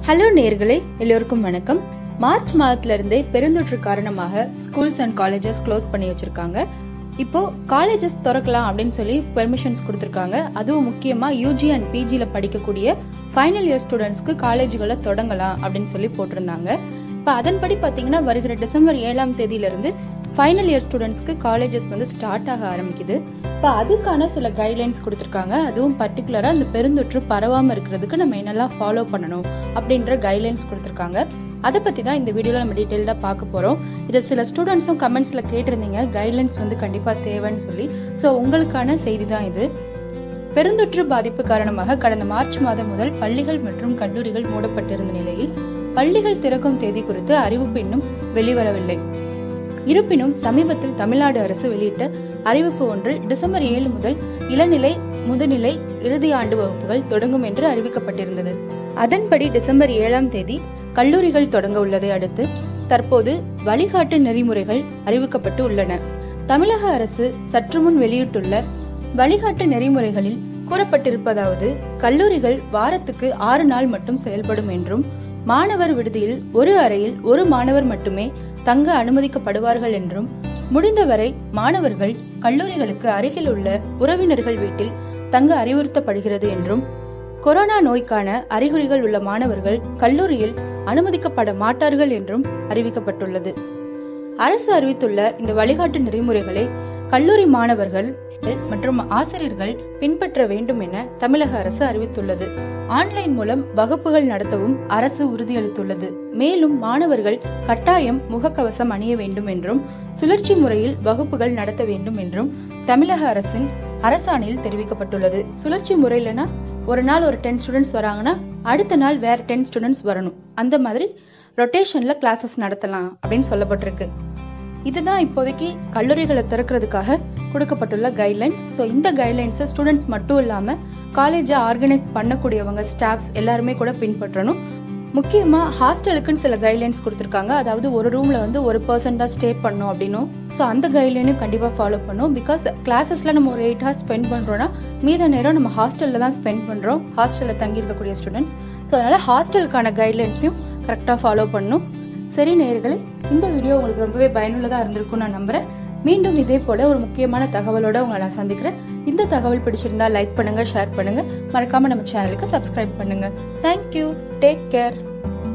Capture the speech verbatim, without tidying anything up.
Hello நேயர்களே, எல்லோருக்கும் வணக்கம். மார்ச் மாதத்துல இருந்தே பெருந்தொற்று காரணமாக ஸ்கூல்ஸ் அண்ட் காலேஜஸ் க்ளோஸ் பண்ணி வச்சிருக்காங்க. இப்போ காலேஜஸ் திறக்கலாம் அப்படின்னு சொல்லி பெர்மிஷன்ஸ் கொடுத்துருக்காங்க. அதுவும் முக்கியமா யூஜி அண்ட் பிஜில படிக்கக்கூடிய ஃபைனல் இயர் ஸ்டூடெண்ட்ஸ்க்கு காலேஜுகளை தொடங்கலாம் அப்படின்னு சொல்லி போட்டிருந்தாங்க. இப்போ அதன்படி பார்த்தீங்கன்னா வருகிற டிசம்பர் ஏழாம் தேதியில இருந்து ஃபைனல் இயர் ஸ்டூடெண்ட்ஸ்க்கு காலேஜஸ் வந்து ஸ்டார்ட் ஆக ஆரம்பிக்குது. இப்போ அதுக்கான சில கைட்லைன்ஸ் கொடுத்துருக்காங்க. அதுவும் பர்டிகுலரா அந்த பெருந்தொற்று பரவாம இருக்கிறதுக்கு நம்ம என்னெல்லாம் ஃபாலோ பண்ணணும் அப்படின்ற கைட்லைன்ஸ் கொடுத்துருக்காங்க. அதை பத்தி தான் இந்த வீடியோல நம்ம டீட்டெயில்டா பார்க்க போறோம். இதை சில ஸ்டூடெண்ட்ஸும் கமெண்ட்ஸ்ல கேட்டிருந்தீங்க, கைட்லைன்ஸ் வந்து கண்டிப்பா தேவைன்னு சொல்லி. ஸோ உங்களுக்கான செய்தி தான் இது. பெருந்தொற்று பாதிப்பு காரணமாக கடந்த மார்ச் மாதம் முதல் பள்ளிகள் மற்றும் கல்லூரிகள் மூடப்பட்டிருந்த நிலையில் பள்ளிகள் திறக்கும் தேதி குறித்து அறிவிப்பு இன்னும் வெளிவரவில்லை. இருப்பினும் சமீபத்தில் தமிழ்நாடு அரசு வெளியிட்ட அறிவிப்பு ஒன்று டிசம்பர் ஏழு முதல் இளநிலை, முதுநிலை, இறுதி ஆண்டு வகுப்புகள் தொடங்கும் என்று அறிவிக்கப்பட்டிருந்தது. அதன்படி டிசம்பர் ஏழாம் தேதி கல்லூரிகள் தொடங்க உள்ளதை அடுத்து தற்போது வழிகாட்டு நெறிமுறைகள் அறிவிக்கப்பட்டு உள்ளன. தமிழக அரசு சற்று முன் வெளியிட்டுள்ள வழிகாட்டு நெறிமுறைகளில் கூறப்பட்டிருப்பதாவது, கல்லூரிகள் வாரத்துக்கு ஆறு நாள் மட்டும் செயல்படும் என்றும், மாணவர் விடுதியில் ஒரு அறையில் ஒரு மாணவர் மட்டுமே தங்க அனுமதிக்கப்படுவார்கள் என்றும், முடிந்தவரை மாணவர்கள் கல்லூரிகளுக்கு அருகில் உள்ள உறவினர்கள் வீட்டில் தங்க அறிவுறுத்தப்படுகிறது என்றும், கொரோனா நோய்க்கான அறிகுறிகள் உள்ள மாணவர்கள் கல்லூரியில் அனுமதிக்கப்பட மாட்டார்கள் என்றும் அறிவிக்கப்பட்டுள்ளது. அரசு அறிவித்துள்ள இந்த வழிகாட்டு நெறிமுறைகளை கல்லூரி மாணவர்கள் மற்றும் ஆசிரியர்கள் பின்பற்ற வேண்டும் என தமிழக அரசு அறிவித்துள்ளது. ஆன்லைன் மூலம் வகுப்புகள் நடத்தவும் அரசு உறுதியளித்துள்ளது. மேலும் மாணவர்கள் கட்டாயம் முகக்கவசம் அணிய வேண்டும் என்றும், சுழற்சி முறையில் வகுப்புகள் நடத்த வேண்டும் என்றும் தமிழக அரசின் அரசாணையில் தெரிவிக்கப்பட்டுள்ளது. சுழற்சி முறையிலனா ஒரு நாள் ஒரு டென் ஸ்டூடெண்ட்ஸ் வராங்கன்னா அடுத்த நாள் வேற டென் ஸ்டூடெண்ட்ஸ் வரணும். அந்த மாதிரி ரொட்டேஷன்ல கிளாஸஸ் நடத்தலாம் அப்படின்னு சொல்லப்பட்டிருக்கு. இதுதான் இப்போதைக்கு கல்லூரிகளை திறக்கிறதுக்காக கொடுக்கப்பட்டுள்ள கைட்லைன்ஸ். ஸோ இந்த கைட்லைன்ஸை ஸ்டூடெண்ட்ஸ் மட்டும் இல்லாம காலேஜை ஆர்கனைஸ் பண்ணக்கூடியவங்க, ஸ்டாஃப்ஸ் எல்லாருமே கூட பின்பற்றணும். முக்கியமா ஹாஸ்டலுக்குன்னு சில கைட்லைன்ஸ் கொடுத்துருக்காங்க. அதாவது ஒரு ரூம்ல வந்து ஒரு பர்சன் தான் ஸ்டே பண்ணும் அப்படின்னும். ஸோ அந்த கைட்லைனும் கண்டிப்பா ஃபாலோ பண்ணும். பிகாஸ் கிளாஸஸ்ல நம்ம ஒரு எயிட் ஹவர்ஸ் ஸ்பெண்ட் பண்றோம்னா மீத நேரம் நம்ம ஹாஸ்டல்ல தான் ஸ்பெண்ட் பண்றோம், ஹாஸ்டல்ல தங்கி இருக்கக்கூடிய ஸ்டூடெண்ட்ஸ். ஸோ அதனால ஹாஸ்டலுக்கான கைட்லைன்ஸையும் கரெக்டா ஃபாலோ பண்ணும். சரி நேயர்களே, இந்த வீடியோ உங்களுக்கு ரொம்பவே பயனுள்ளதா இருந்திருக்கும் நான் நம்புறேன். மீண்டும் இதே போல ஒரு முக்கியமான தகவலோட உங்களை நான் சந்திக்கிறேன். இந்த தகவல் பிடிச்சிருந்தா லைக் பண்ணுங்க, ஷேர் பண்ணுங்க, மறக்காம நம்ம சேனலுக்கு சப்ஸ்கிரைப் பண்ணுங்க. Thank you, take care.